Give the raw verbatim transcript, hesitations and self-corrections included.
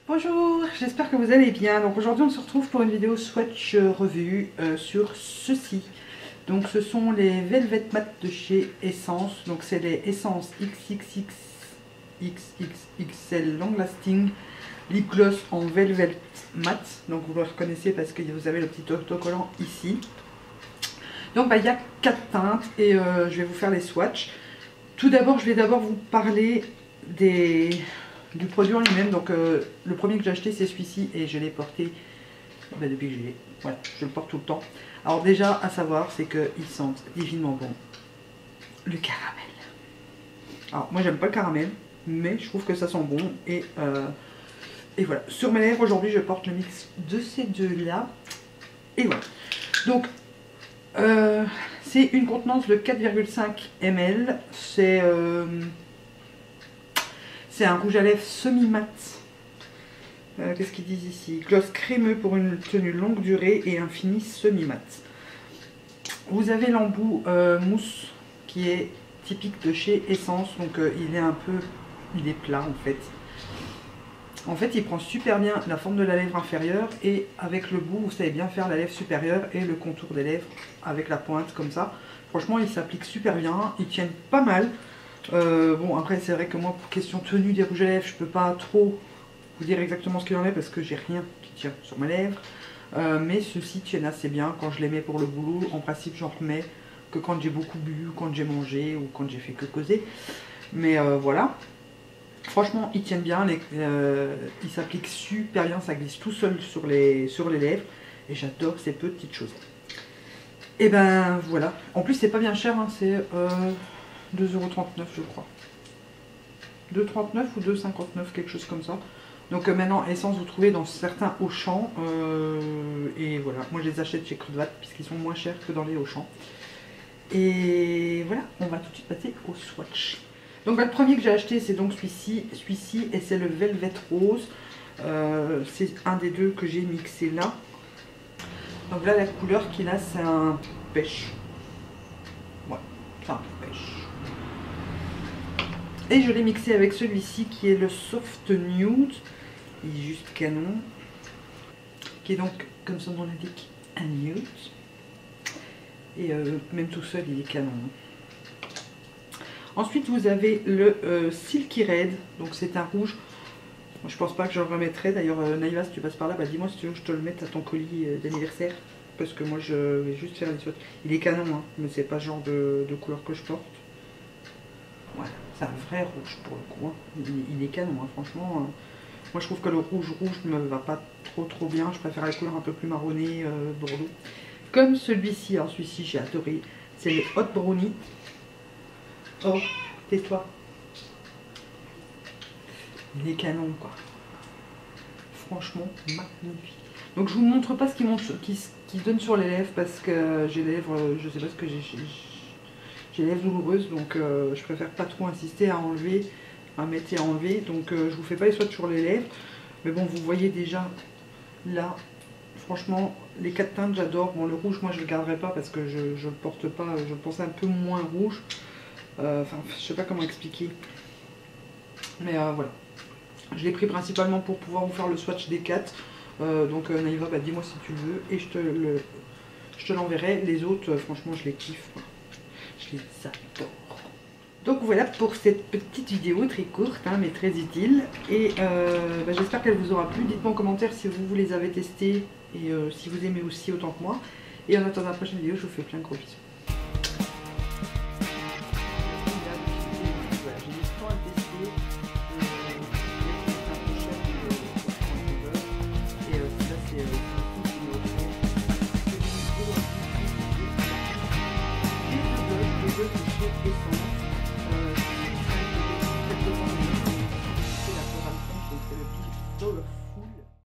Bonjour, j'espère que vous allez bien. Donc aujourd'hui on se retrouve pour une vidéo swatch revue euh, sur ceci. Donc ce sont les Velvet Matte de chez Essence. Donc c'est les Essence X X X X X X L Long Lasting Lip Gloss en Velvet Matte. Donc vous le reconnaissez parce que vous avez le petit autocollant ici. Donc bah, il y a quatre teintes et euh, je vais vous faire les swatchs. Tout d'abord je vais d'abord vous parler des... du produit en lui-même. Donc euh, le premier que j'ai acheté c'est celui-ci et je l'ai porté bah, depuis que je l'ai. Voilà, je le porte tout le temps. Alors déjà à savoir c'est qu'ils sentent divinement bon le caramel. Alors moi j'aime pas le caramel mais je trouve que ça sent bon et, euh, et voilà. Sur mes lèvres aujourd'hui je porte le mix de ces deux là et voilà. Donc euh, c'est une contenance de quatre virgule cinq millilitres. C'est euh, C'est un rouge à lèvres semi-mat. Euh, Qu'est-ce qu'ils disent ici? Gloss crémeux pour une tenue longue durée et un fini semi-mat. Vous avez l'embout euh, mousse qui est typique de chez Essence. Donc euh, il est un peu... il est plat en fait. En fait il prend super bien la forme de la lèvre inférieure et avec le bout vous savez bien faire la lèvre supérieure et le contour des lèvres avec la pointe comme ça. Franchement il s'applique super bien, ils tiennent pas mal. Euh, bon après c'est vrai que moi pour question tenue des rouges à lèvres je peux pas trop vous dire exactement ce qu'il en est parce que j'ai rien qui tient sur mes lèvres. Euh, mais ceux-ci tiennent assez bien quand je les mets pour le boulot. En principe j'en remets que quand j'ai beaucoup bu, quand j'ai mangé ou quand j'ai fait que causer. Mais euh, voilà. Franchement ils tiennent bien, les, euh, ils s'appliquent super bien, ça glisse tout seul sur les, sur les lèvres. Et j'adore ces petites choses. Et ben voilà. En plus c'est pas bien cher, hein, c'est euh, deux euros trente-neuf je crois. deux euros trente-neuf ou deux euros cinquante-neuf, quelque chose comme ça. Donc euh, maintenant Essence vous trouvez dans certains Auchan. Euh, et voilà, moi je les achète chez Crudvat puisqu'ils sont moins chers que dans les Auchan. Et voilà, on va tout de suite passer au swatch. Donc bah, le premier que j'ai acheté c'est donc celui-ci, celui-ci et c'est le Velvet Rose. Euh, c'est un des deux que j'ai mixé là. Donc là la couleur qu'il a c'est un pêche. Ouais, c'est un pêche. Et je l'ai mixé avec celui-ci qui est le Soft Nude. Il est juste canon. Qui est donc, comme son nom l'indique, un nude. Et euh, même tout seul il est canon. Ensuite vous avez le euh, Silky Red. Donc c'est un rouge. Moi, je pense pas que je le remettrai. D'ailleurs euh, Naïva si tu passes par là, bah, dis-moi si tu veux que je te le mette à ton colis euh, d'anniversaire. Parce que moi je vais juste faire les swatchs. Il est canon hein, mais c'est pas le genre de, de couleur que je porte. Voilà, c'est un vrai rouge pour le coup. Hein. Il, il est canon, hein, franchement. Euh, moi je trouve que le rouge rouge ne me va pas trop trop bien. Je préfère la couleur un peu plus marronnée, euh, bordeaux. Comme celui-ci, alors celui-ci j'ai adoré. C'est le Hot Brownie. Oh, tais-toi. Il est canon quoi. Franchement magnifique. Donc je vous montre pas ce qui, monte, qui, qui donne sur les lèvres parce que j'ai les lèvres, je sais pas ce que j'ai. J'ai les lèvres douloureuses donc euh, je préfère pas trop insister à enlever, à mettre et à enlever. Donc euh, je vous fais pas les swatchs sur les lèvres. Mais bon vous voyez déjà là, franchement les quatre teintes j'adore. Bon le rouge moi je le garderai pas parce que je, je le porte pas, je le pensais un peu moins rouge. Euh, enfin je sais pas comment expliquer. Mais euh, voilà. Je l'ai pris principalement pour pouvoir vous faire le swatch des quatre. Euh, donc euh, Naïva bah, dis-moi si tu le veux et je te le je te l'enverrai. Les autres euh, franchement je les kiffe quoi. Je les adore. Donc voilà pour cette petite vidéo très courte hein, mais très utile. Et euh, bah, j'espère qu'elle vous aura plu. Dites-moi en commentaire si vous, vous les avez testés et euh, si vous aimez aussi autant que moi. Et en attendant la prochaine vidéo, je vous fais plein de gros bisous. Chez Essence.